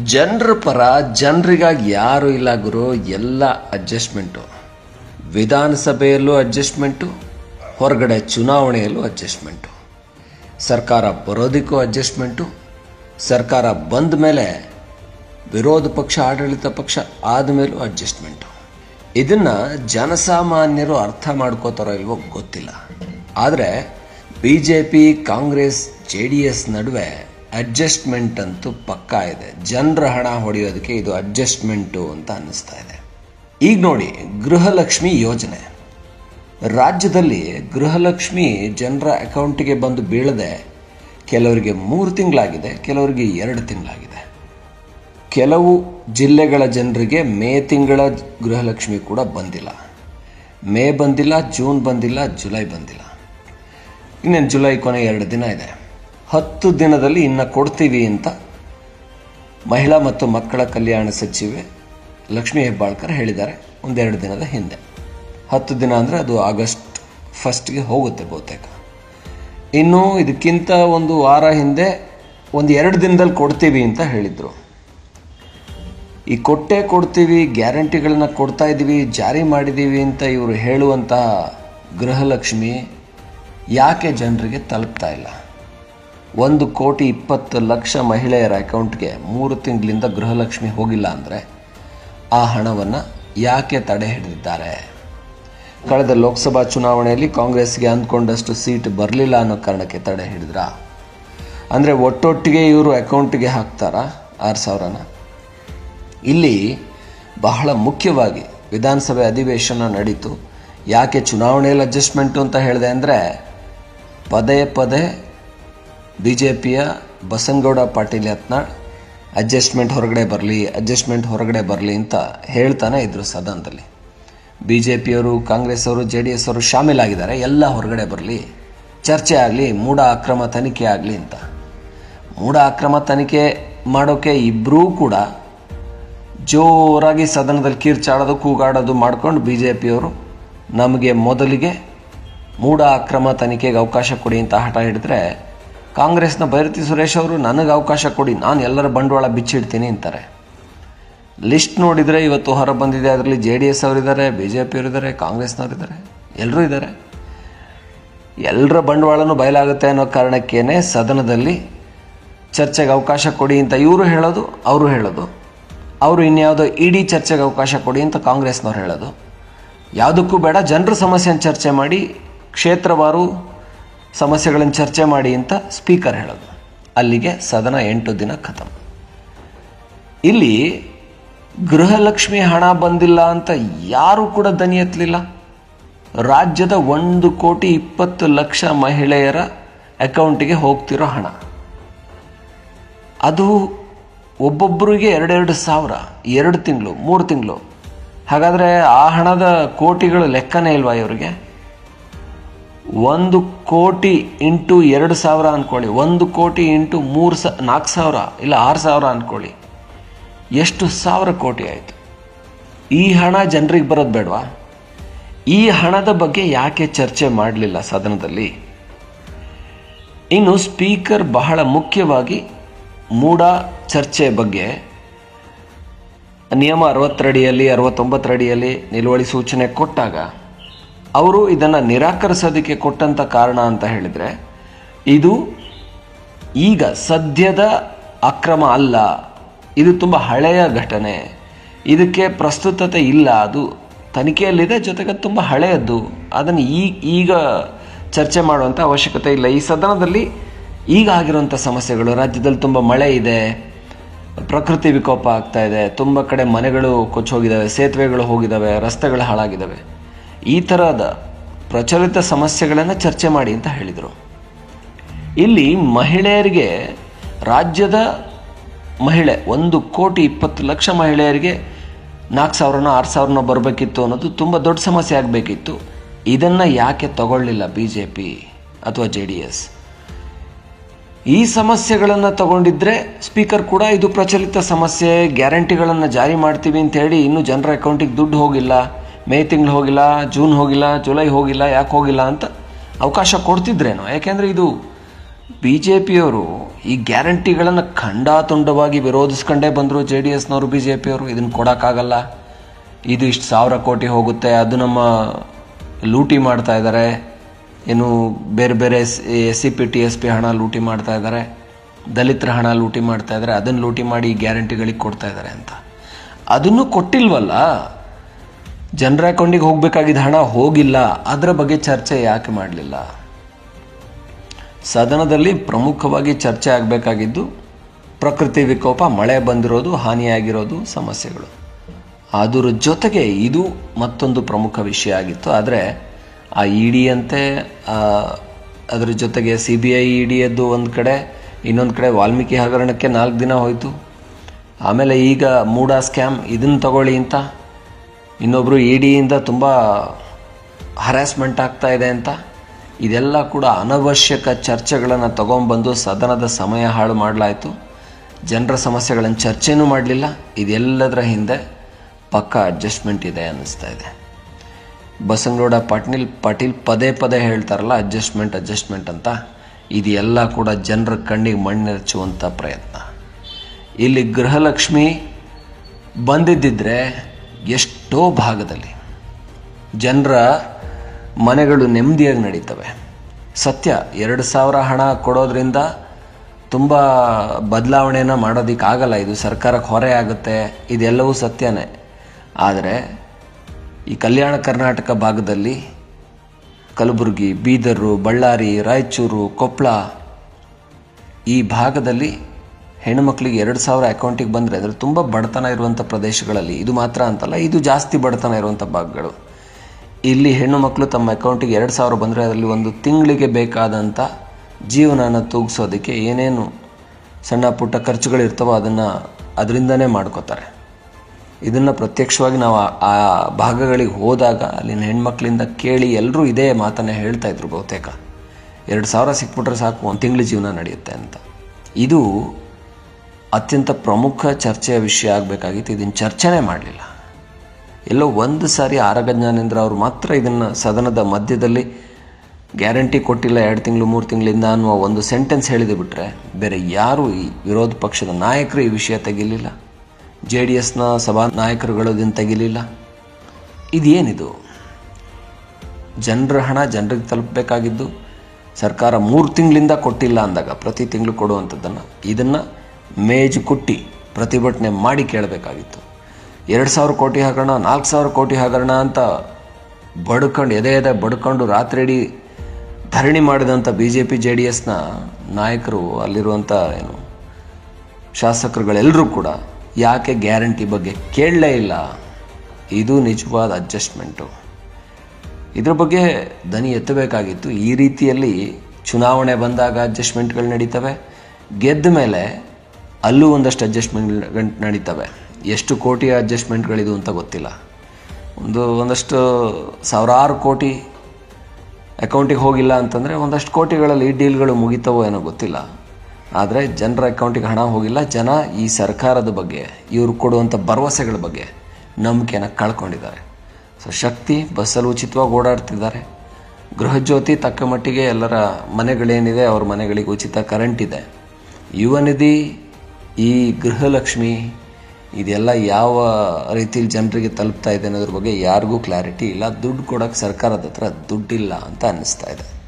ಜನರ ಪರ ಜನರಿಗಾಗಿ ಯಾರು ಇಲ್ಲ ಗುರು. ಎಲ್ಲ ಅಡ್ಜಸ್ಟ್ಮೆಂಟು. ವಿಧಾನಸಭೆಯಲ್ಲೂ ಅಡ್ಜಸ್ಟ್ಮೆಂಟು, ಹೊರಗಡೆ ಚುನಾವಣೆಯಲ್ಲೂ ಅಡ್ಜಸ್ಟ್ಮೆಂಟು. ಸರ್ಕಾರ ಬರೋದಕ್ಕೂ ಅಡ್ಜಸ್ಟ್ಮೆಂಟು, ಸರ್ಕಾರ ಬಂದ ಮೇಲೆ ವಿರೋಧ ಪಕ್ಷ ಆಡಳಿತ ಪಕ್ಷ ಆದಮೇಲೂ ಅಡ್ಜಸ್ಟ್ಮೆಂಟು. ಇದನ್ನು ಜನಸಾಮಾನ್ಯರು ಅರ್ಥ ಮಾಡ್ಕೋತಾರೋ ಇಲ್ವೋ ಗೊತ್ತಿಲ್ಲ. ಆದರೆ BJP, ಕಾಂಗ್ರೆಸ್, JDS ನಡುವೆ ಅಡ್ಜಸ್ಟ್ಮೆಂಟ್ ಅಂತೂ ಪಕ್ಕಾ ಇದೆ. ಜನರ ಹಣ ಹೊಡೆಯೋದಕ್ಕೆ ಇದು ಅಡ್ಜಸ್ಟ್ಮೆಂಟು ಅಂತ ಅನ್ನಿಸ್ತಾ ಇದೆ. ಈಗ ನೋಡಿ, ಗೃಹಲಕ್ಷ್ಮಿ ಯೋಜನೆ ರಾಜ್ಯದಲ್ಲಿ ಗೃಹಲಕ್ಷ್ಮಿ ಜನರ ಅಕೌಂಟಿಗೆ ಬಂದು ಬೀಳದೆ ಕೆಲವರಿಗೆ 3 ತಿಂಗಳಾಗಿದೆ, ಕೆಲವರಿಗೆ 2 ತಿಂಗಳಾಗಿದೆ. ಕೆಲವು ಜಿಲ್ಲೆಗಳ ಜನರಿಗೆ ಮೇ ತಿಂಗಳ ಗೃಹಲಕ್ಷ್ಮಿ ಕೂಡ ಬಂದಿಲ್ಲ. ಮೇ ಬಂದಿಲ್ಲ, ಜೂನ್ ಬಂದಿಲ್ಲ, ಜುಲೈ ಬಂದಿಲ್ಲ. ಇನ್ನೇನು ಜುಲೈ ಕೊನೆ 2 ದಿನ ಇದೆ. 10 ದಿನದಲ್ಲಿ ಇನ್ನು ಕೊಡ್ತೀವಿ ಅಂತ ಮಹಿಳಾ ಮತ್ತು ಮಕ್ಕಳ ಕಲ್ಯಾಣ ಸಚಿವೆ ಲಕ್ಷ್ಮೀ ಹೆಬ್ಬಾಳ್ಕರ್ ಹೇಳಿದ್ದಾರೆ ಒಂದು 2 ದಿನದ ಹಿಂದೆ. 10 ದಿನ ಅಂದರೆ ಅದು ಆಗಸ್ಟ್ 1ಗೆ ಹೋಗುತ್ತೆ ಬಹುತೇಕ. ಇನ್ನು ಇದಕ್ಕಿಂತ ಒಂದು ವಾರ ಹಿಂದೆ ಒಂದು 2 ದಿನದಲ್ಲಿ ಕೊಡ್ತೀವಿ ಅಂತ ಹೇಳಿದರು. ಈ ಕೊಡ್ತೀವಿ, ಗ್ಯಾರಂಟಿಗಳನ್ನ ಕೊಡ್ತಾ ಇದ್ದೀವಿ, ಜಾರಿ ಮಾಡಿದ್ದೀವಿ ಅಂತ ಇವರು ಹೇಳುವಂಥ ಗೃಹಲಕ್ಷ್ಮಿ ಯಾಕೆ ಜನರಿಗೆ ತಲುಪ್ತಾ ಇಲ್ಲ? 1,20,00,000 ಮಹಿಳೆಯರ ಅಕೌಂಟ್ಗೆ 3 ತಿಂಗಳಿಂದ ಗೃಹಲಕ್ಷ್ಮಿ ಹೋಗಿಲ್ಲ ಅಂದರೆ ಆ ಹಣವನ್ನು ಯಾಕೆ ತಡೆ ಹಿಡಿದಿದ್ದಾರೆ? ಕಳೆದ ಲೋಕಸಭಾ ಚುನಾವಣೆಯಲ್ಲಿ ಕಾಂಗ್ರೆಸ್ಗೆ ಅಂದ್ಕೊಂಡಷ್ಟು ಸೀಟ್ ಬರಲಿಲ್ಲ ಅನ್ನೋ ಕಾರಣಕ್ಕೆ ತಡೆ ಹಿಡಿದ್ರಾ? ಅಂದರೆ ಒಟ್ಟೊಟ್ಟಿಗೆ ಇವರು ಅಕೌಂಟ್ಗೆ ಹಾಕ್ತಾರಾ 6,000ನ? ಇಲ್ಲಿ ಬಹಳ ಮುಖ್ಯವಾಗಿ ವಿಧಾನಸಭೆ ಅಧಿವೇಶನ ನಡೀತು. ಯಾಕೆ ಚುನಾವಣೆಯಲ್ಲಿ ಅಡ್ಜಸ್ಟ್ಮೆಂಟು ಅಂತ ಹೇಳಿದೆ ಅಂದರೆ, ಪದೇ ಪದೇ BJPಯ ಬಸನಗೌಡ ಪಾಟೀಲ್ ಯತ್ನಾಳ್ ಅಡ್ಜಸ್ಟ್ಮೆಂಟ್ ಹೊರಗಡೆ ಬರಲಿ ಅಂತ ಹೇಳ್ತಾನೆ ಇದ್ರು ಸದನದಲ್ಲಿ. BJPಯವರು, ಕಾಂಗ್ರೆಸ್ ಅವರು, JDS ಅವರು ಶಾಮೀಲಾಗಿದ್ದಾರೆ. ಎಲ್ಲ ಹೊರಗಡೆ ಬರಲಿ, ಚರ್ಚೆ ಆಗಲಿ, ಮೂಢ ಅಕ್ರಮ ತನಿಖೆ ಆಗಲಿ ಅಂತ. ಮೂಢ ಅಕ್ರಮ ತನಿಖೆ ಮಾಡೋಕ್ಕೆ ಇಬ್ಬರೂ ಕೂಡ ಜೋರಾಗಿ ಸದನದಲ್ಲಿ ಕಿರ್ಚಾಡೋದು, ಕೂಗಾಡೋದು ಮಾಡ್ಕೊಂಡು BJPಯವರು ನಮಗೆ ಮೊದಲಿಗೆ ಮೂಢ ಅಕ್ರಮ ತನಿಖೆಗೆ ಅವಕಾಶ ಕೊಡಿ ಅಂತ ಹಠ ಹಿಡಿದ್ರೆ, ಕಾಂಗ್ರೆಸ್ನ ಬೈರತಿ ಸುರೇಶ್ ಅವರು ನನಗೆ ಅವಕಾಶ ಕೊಡಿ, ನಾನು ಎಲ್ಲರ ಬಂಡವಾಳ ಬಿಚ್ಚಿಡ್ತೀನಿ ಅಂತಾರೆ. ಲಿಸ್ಟ್ ನೋಡಿದರೆ ಇವತ್ತು ಹೊರ ಬಂದಿದೆ. ಅದರಲ್ಲಿ JDS ಅವರಿದ್ದಾರೆ, BJPಯವರಿದ್ದಾರೆ, ಕಾಂಗ್ರೆಸ್ನವರಿದ್ದಾರೆ, ಎಲ್ಲರೂ ಇದ್ದಾರೆ. ಎಲ್ಲರ ಬಂಡವಾಳನೂ ಬಯಲಾಗುತ್ತೆ ಅನ್ನೋ ಕಾರಣಕ್ಕೇನೆ ಸದನದಲ್ಲಿ ಚರ್ಚೆಗೆ ಅವಕಾಶ ಕೊಡಿ ಅಂತ ಇವರು ಹೇಳೋದು, ಅವರು ಹೇಳೋದು. ಅವರು ಇನ್ಯಾವುದೋ ಇಡೀ ಚರ್ಚೆಗೆ ಅವಕಾಶ ಕೊಡಿ ಅಂತ ಕಾಂಗ್ರೆಸ್ನವ್ರು ಹೇಳೋದು. ಯಾವುದಕ್ಕೂ ಬೇಡ, ಜನರ ಸಮಸ್ಯೆಯನ್ನು ಚರ್ಚೆ ಮಾಡಿ, ಕ್ಷೇತ್ರವಾರು ಸಮಸ್ಯೆಗಳನ್ನು ಚರ್ಚೆ ಮಾಡಿ ಅಂತ ಸ್ಪೀಕರ್ ಹೇಳೋದು. ಅಲ್ಲಿಗೆ ಸದನ 8 ದಿನ ಖತಮ್. ಇಲ್ಲಿ ಗೃಹಲಕ್ಷ್ಮಿ ಹಣ ಬಂದಿಲ್ಲ ಅಂತ ಯಾರೂ ಕೂಡ ದನಿ ಎತ್ತಲಿಲ್ಲ. ರಾಜ್ಯದ 1,20,00,000 ಮಹಿಳೆಯರ ಅಕೌಂಟಿಗೆ ಹೋಗ್ತಿರೋ ಹಣ, ಅದು ಒಬ್ಬೊಬ್ಬರಿಗೆ 2,2 ಸಾವಿರ, 2 ತಿಂಗಳು, 3 ತಿಂಗಳು. ಹಾಗಾದರೆ ಆ ಹಣದ ಕೋಟಿಗಳು ಲೆಕ್ಕನೇ ಇಲ್ವಾ ಇವರಿಗೆ? 1 ಕೋಟಿ ಇಂಟು 2,000 ಅಂದ್ಕೊಳ್ಳಿ, 1 ಕೋಟಿ ಇಂಟು 4,000 ಇಲ್ಲ 6,000 ಅಂದ್ಕೊಳ್ಳಿ, ಎಷ್ಟು ಸಾವಿರ ಕೋಟಿ ಆಯಿತು. ಈ ಹಣ ಜನರಿಗೆ ಬರೋದು ಬೇಡವಾ? ಈ ಹಣದ ಬಗ್ಗೆ ಯಾಕೆ ಚರ್ಚೆ ಮಾಡಲಿಲ್ಲ ಸದನದಲ್ಲಿ? ಇನ್ನು ಸ್ಪೀಕರ್ ಬಹಳ ಮುಖ್ಯವಾಗಿ ಮೂಢ ಚರ್ಚೆ ಬಗ್ಗೆ ನಿಯಮ 60 ಅಡಿಯಲ್ಲಿ 69 ಅಡಿಯಲ್ಲಿ ನಿಲುವಳಿ ಸೂಚನೆ ಕೊಟ್ಟಾಗ ಅವರು ಇದನ್ನು ನಿರಾಕರಿಸೋದಕ್ಕೆ ಕೊಟ್ಟಂಥ ಕಾರಣ ಅಂತ ಹೇಳಿದರೆ, ಇದು ಈಗ ಸದ್ಯದ ಅಕ್ರಮ ಅಲ್ಲ, ಇದು ತುಂಬ ಹಳೆಯ ಘಟನೆ, ಇದಕ್ಕೆ ಪ್ರಸ್ತುತತೆ ಇಲ್ಲ, ಅದು ತನಿಖೆಯಲ್ಲಿದೆ, ಜೊತೆಗೆ ತುಂಬ ಹಳೆಯದ್ದು, ಅದನ್ನು ಈಗ ಚರ್ಚೆ ಮಾಡುವಂಥ ಅವಶ್ಯಕತೆ ಇಲ್ಲ. ಈ ಸದನದಲ್ಲಿ ಈಗ ಆಗಿರುವಂಥ ಸಮಸ್ಯೆಗಳು, ರಾಜ್ಯದಲ್ಲಿ ತುಂಬ ಮಳೆ ಇದೆ, ಪ್ರಕೃತಿ ವಿಕೋಪ ಆಗ್ತಾ ಇದೆ, ತುಂಬ ಕಡೆ ಮನೆಗಳು ಕೊಚ್ಚೋಗಿದ್ದಾವೆ, ಸೇತುವೆಗಳು ಹೋಗಿದ್ದಾವೆ, ರಸ್ತೆಗಳು ಹಾಳಾಗಿದ್ದಾವೆ, ಈ ಥರದ ಪ್ರಚಲಿತ ಸಮಸ್ಯೆಗಳನ್ನು ಚರ್ಚೆ ಮಾಡಿ ಅಂತ ಹೇಳಿದರು. ಇಲ್ಲಿ ಮಹಿಳೆಯರಿಗೆ, ರಾಜ್ಯದ ಮಹಿಳೆ 1,20,00,000 ಮಹಿಳೆಯರಿಗೆ 4,000 6,000 ಬರಬೇಕಿತ್ತು ಅನ್ನೋದು ತುಂಬ ದೊಡ್ಡ ಸಮಸ್ಯೆ ಆಗಬೇಕಿತ್ತು. ಇದನ್ನು ಯಾಕೆ ತಗೊಳ್ಳಿಲ್ಲ BJP ಅಥವಾ JDS? ಈ ಸಮಸ್ಯೆಗಳನ್ನು ತಗೊಂಡಿದ್ರೆ ಸ್ಪೀಕರ್ ಕೂಡ ಇದು ಪ್ರಚಲಿತ ಸಮಸ್ಯೆ, ಗ್ಯಾರಂಟಿಗಳನ್ನು ಜಾರಿ ಮಾಡ್ತೀವಿ ಅಂತ ಹೇಳಿ ಇನ್ನೂ ಜನರ ಅಕೌಂಟಿಗೆ ದುಡ್ಡು ಹೋಗಿಲ್ಲ, ಮೇ ತಿಂಗಳು ಹೋಗಿಲ್ಲ, ಜೂನ್ ಹೋಗಿಲ್ಲ, ಜುಲೈ ಹೋಗಿಲ್ಲ, ಯಾಕೆ ಹೋಗಿಲ್ಲ ಅಂತ ಅವಕಾಶ ಕೊಡ್ತಿದ್ರೇನೋ. ಯಾಕೆಂದರೆ ಇದು BJPಯವರು ಈ ಗ್ಯಾರಂಟಿಗಳನ್ನು ಖಂಡಾತುಂಡವಾಗಿ ವಿರೋಧಿಸ್ಕೊಂಡೇ ಬಂದರು. JDSನವರು BJPಯವರು ಇದನ್ನು ಕೊಡೋಕ್ಕಾಗಲ್ಲ, ಇದು ಇಷ್ಟು 1000 ಕೋಟಿ ಹೋಗುತ್ತೆ, ಅದು ನಮ್ಮ ಲೂಟಿ ಮಾಡ್ತಾ ಇದ್ದಾರೆ, ಏನು ಬೇರೆ ಬೇರೆ SCP TSP ಹಣ ಲೂಟಿ ಮಾಡ್ತಾ ಇದ್ದಾರೆ, ದಲಿತರ ಹಣ ಲೂಟಿ ಮಾಡ್ತಾ ಇದ್ದಾರೆ, ಅದನ್ನು ಲೂಟಿ ಮಾಡಿ ಈ ಗ್ಯಾರಂಟಿಗಳಿಗೆ ಕೊಡ್ತಾ ಇದ್ದಾರೆ ಅಂತ. ಅದನ್ನು ಕೊಟ್ಟಿಲ್ವಲ್ಲ, ಜನರ ಅಕೌಂಟಿಗೆ ಹೋಗಬೇಕಾಗಿದ್ದ ಹಣ ಹೋಗಿಲ್ಲ, ಅದರ ಬಗ್ಗೆ ಚರ್ಚೆ ಯಾಕೆ ಮಾಡಲಿಲ್ಲ? ಸದನದಲ್ಲಿ ಪ್ರಮುಖವಾಗಿ ಚರ್ಚೆ ಆಗಬೇಕಾಗಿದ್ದು ಪ್ರಕೃತಿ ವಿಕೋಪ, ಮಳೆ ಬಂದಿರೋದು, ಹಾನಿಯಾಗಿರೋದು, ಸಮಸ್ಯೆಗಳು. ಅದರ ಜೊತೆಗೆ ಇದು ಮತ್ತೊಂದು ಪ್ರಮುಖ ವಿಷಯ ಆಗಿತ್ತು. ಆದರೆ ಆ ED ಅಂತೆ, ಅದರ ಜೊತೆಗೆ CBI EDಯದ್ದು ಒಂದು ಕಡೆ, ಇನ್ನೊಂದು ಕಡೆ ವಾಲ್ಮೀಕಿ ಹಗರಣಕ್ಕೆ 4 ದಿನ ಹೋಯಿತು. ಆಮೇಲೆ ಈಗ ಮೂಡಾ ಸ್ಕ್ಯಾಮ್, ಇದನ್ನು ತಗೊಳ್ಳಿ ಅಂತ ಇನ್ನೊಬ್ಬರು EDಯಿಂದ ತುಂಬ ಹರಾಸ್ಮೆಂಟ್ ಆಗ್ತಾ ಇದೆ ಅಂತ. ಇದೆಲ್ಲ ಕೂಡ ಅನವಶ್ಯಕ ಚರ್ಚೆಗಳನ್ನು ತಗೊಂಡ್ಬಂದು ಸದನದ ಸಮಯ ಹಾಳು ಮಾಡಲಾಯಿತು. ಜನರ ಸಮಸ್ಯೆಗಳನ್ನು ಚರ್ಚೆನೂ ಮಾಡಲಿಲ್ಲ. ಇದೆಲ್ಲದರ ಹಿಂದೆ ಪಕ್ಕಾ ಅಡ್ಜಸ್ಟ್ಮೆಂಟ್ ಇದೆ ಅನ್ನಿಸ್ತಾ ಇದೆ. ಬಸನಗೌಡ ಪಾಟೀಲ್ ಪದೇ ಪದೇ ಹೇಳ್ತಾರಲ್ಲ ಅಡ್ಜಸ್ಟ್ಮೆಂಟ್ ಅಂತ. ಇದೆಲ್ಲ ಕೂಡ ಜನರ ಕಣ್ಣಿಗೆ ಮಣ್ಣೆರಚುವಂಥ ಪ್ರಯತ್ನ. ಇಲ್ಲಿ ಗೃಹಲಕ್ಷ್ಮಿ ಬಂದಿದ್ದಿದ್ರೆ ಎಷ್ಟೋ ಭಾಗದಲ್ಲಿ ಜನರ ಮನೆಗಳು ನೆಮ್ಮದಿಯಾಗಿ ನಡೀತವೆ. ಸತ್ಯ, 2000 ಹಣ ಕೊಡೋದ್ರಿಂದ ತುಂಬ ಬದಲಾವಣೆನ ಮಾಡೋದಕ್ಕಾಗಲ್ಲ, ಇದು ಸರ್ಕಾರಕ್ಕೆ ಹೊರೆ ಆಗುತ್ತೆ, ಇದೆಲ್ಲವೂ ಸತ್ಯನೇ. ಆದರೆ ಈ ಕಲ್ಯಾಣ ಕರ್ನಾಟಕ ಭಾಗದಲ್ಲಿ ಕಲಬುರಗಿ, ಬೀದರು, ಬಳ್ಳಾರಿ, ರಾಯಚೂರು, ಕೊಪ್ಪಳ ಈ ಭಾಗದಲ್ಲಿ ಹೆಣ್ಣುಮಕ್ಕಳಿಗೆ 2000 ಅಕೌಂಟಿಗೆ ಬಂದರೆ ಅಂದರೆ ತುಂಬ ಬಡತನ ಇರುವಂಥ ಪ್ರದೇಶಗಳಲ್ಲಿ, ಇದು ಮಾತ್ರ ಅಂತಲ್ಲ, ಇದು ಜಾಸ್ತಿ ಬಡತನ ಇರುವಂಥ ಭಾಗಗಳು. ಇಲ್ಲಿ ಹೆಣ್ಣು ಮಕ್ಕಳು ತಮ್ಮ ಅಕೌಂಟಿಗೆ 2000 ಬಂದರೆ ಅದರಲ್ಲಿ ಒಂದು ತಿಂಗಳಿಗೆ ಬೇಕಾದಂಥ ಜೀವನನ ತೂಗಿಸೋದಕ್ಕೆ ಏನೇನು ಸಣ್ಣ ಪುಟ್ಟ ಖರ್ಚುಗಳಿರ್ತವೋ ಅದರಿಂದನೇ ಮಾಡ್ಕೋತಾರೆ. ಇದನ್ನು ಪ್ರತ್ಯಕ್ಷವಾಗಿ ನಾವು ಆ ಭಾಗಗಳಿಗೆ ಹೋದಾಗ ಅಲ್ಲಿನ ಹೆಣ್ಮಕ್ಳಿಂದ ಕೇಳಿ ಎಲ್ಲರೂ ಇದೇ ಮಾತನ್ನೇ ಹೇಳ್ತಾ ಇದ್ರು. ಬಹುತೇಕ 2000 ಸಿಕ್ಬಿಟ್ರೆ ಸಾಕು, ಒಂದು ತಿಂಗಳ ಜೀವನ ನಡೆಯುತ್ತೆ ಅಂತ. ಇದು ಅತ್ಯಂತ ಪ್ರಮುಖ ಚರ್ಚೆಯ ವಿಷಯ ಆಗಬೇಕಾಗಿತ್ತು. ಇದನ್ನು ಚರ್ಚೆನೇ ಮಾಡಲಿಲ್ಲ. ಎಲ್ಲೋ ಒಂದು ಸಾರಿ ಆರಗ ಜ್ಞಾನೇಂದ್ರ ಅವರು ಮಾತ್ರ ಇದನ್ನು ಸದನದ ಮಧ್ಯದಲ್ಲಿ ಗ್ಯಾರಂಟಿ ಕೊಟ್ಟಿಲ್ಲ 2 ತಿಂಗಳು 3 ತಿಂಗಳಿಂದ ಅನ್ನುವ ಒಂದು ಸೆಂಟೆನ್ಸ್ ಹೇಳಿದೆ ಬಿಟ್ಟರೆ ಬೇರೆ ಯಾರೂ ಈ ವಿರೋಧ ಪಕ್ಷದ ನಾಯಕರು ಈ ವಿಷಯ ತೆಗಿಲಿಲ್ಲ. JDSನ ಸಭಾ ನಾಯಕರುಗಳು ಇದನ್ನು ತೆಗಿಲಿಲ್ಲ. ಇದೇನಿದು? ಜನರ ಹಣ ಜನರಿಗೆ ತಲುಪಬೇಕಾಗಿದ್ದು ಸರ್ಕಾರ 3 ತಿಂಗಳಿಂದ ಕೊಟ್ಟಿಲ್ಲ ಅಂದಾಗ ಪ್ರತಿ ತಿಂಗಳು ಕೊಡುವಂಥದ್ದನ್ನು ಇದನ್ನು ಮೇಜು ಕುಟ್ಟಿ ಪ್ರತಿಭಟನೆ ಮಾಡಿ ಕೇಳಬೇಕಾಗಿತ್ತು. 2000 ಕೋಟಿ ಹಗರಣ, 4000 ಕೋಟಿ ಹಗರಣ ಅಂತ ಬಡ್ಕೊಂಡು ಎದೆ ಬಡ್ಕೊಂಡು ರಾತ್ರಿ ಇಡೀ ಧರಣಿ ಮಾಡಿದಂಥ BJP JDSನ ನಾಯಕರು, ಅಲ್ಲಿರುವಂಥ ಶಾಸಕರುಗಳೆಲ್ಲರೂ ಕೂಡ ಯಾಕೆ ಗ್ಯಾರಂಟಿ ಬಗ್ಗೆ ಕೇಳಲೇ ಇಲ್ಲ? ಇದು ನಿಜವಾದ ಅಡ್ಜಸ್ಟ್ಮೆಂಟು. ಇದ್ರ ಬಗ್ಗೆ ದನಿ ಎತ್ತಬೇಕಾಗಿತ್ತು. ಈ ರೀತಿಯಲ್ಲಿ ಚುನಾವಣೆ ಬಂದಾಗ ಅಡ್ಜಸ್ಟ್ಮೆಂಟ್ಗಳು ನಡೀತವೆ, ಗೆದ್ದ ಮೇಲೆ ಅಲ್ಲೂ ಒಂದಷ್ಟು ಅಡ್ಜಸ್ಟ್ಮೆಂಟ್ ನಡೀತವೆ. ಎಷ್ಟು ಕೋಟಿಯ ಅಡ್ಜಸ್ಟ್ಮೆಂಟ್ಗಳಿದು ಅಂತ ಗೊತ್ತಿಲ್ಲ. ಒಂದಷ್ಟು ಸಾವಿರಾರು ಕೋಟಿ ಅಕೌಂಟಿಗೆ ಹೋಗಿಲ್ಲ ಅಂತಂದರೆ ಒಂದಷ್ಟು ಕೋಟಿಗಳಲ್ಲಿ ಈ ಡೀಲ್ಗಳು ಮುಗಿತವೋ ಏನೋ ಗೊತ್ತಿಲ್ಲ. ಆದರೆ ಜನರ ಅಕೌಂಟಿಗೆ ಹಣ ಹೋಗಿಲ್ಲ. ಜನ ಈ ಸರ್ಕಾರದ ಬಗ್ಗೆ, ಇವರು ಕೊಡುವಂಥ ಭರವಸೆಗಳ ಬಗ್ಗೆ ನಂಬಿಕೆನ ಕಳ್ಕೊಂಡಿದ್ದಾರೆ. ಸೊ ಶಕ್ತಿ ಬಸ್ಸಲ್ಲಿ ಉಚಿತವಾಗಿ ಓಡಾಡ್ತಿದ್ದಾರೆ. ಗೃಹಜ್ಯೋತಿ ತಕ್ಕ ಮಟ್ಟಿಗೆ ಎಲ್ಲರ ಮನೆಗಳೇನಿದೆ ಅವ್ರ ಮನೆಗಳಿಗೆ ಉಚಿತ ಕರೆಂಟ್ ಇದೆ. ಯುವ ನಿಧಿ, ಈ ಗೃಹಲಕ್ಷ್ಮಿ, ಇದೆಲ್ಲ ಯಾವ ರೀತಿಯಲ್ಲಿ ಜನರಿಗೆ ತಲುಪ್ತಾ ಇದೆ ಅನ್ನೋದ್ರ ಬಗ್ಗೆ ಯಾರಿಗೂ ಕ್ಲಾರಿಟಿ ಇಲ್ಲ. ದುಡ್ಡು ಕೊಡೋಕ್ಕೆ ಸರ್ಕಾರದ ಹತ್ರ ದುಡ್ಡಿಲ್ಲ ಅಂತ ಅನ್ನಿಸ್ತಾ ಇದೆ.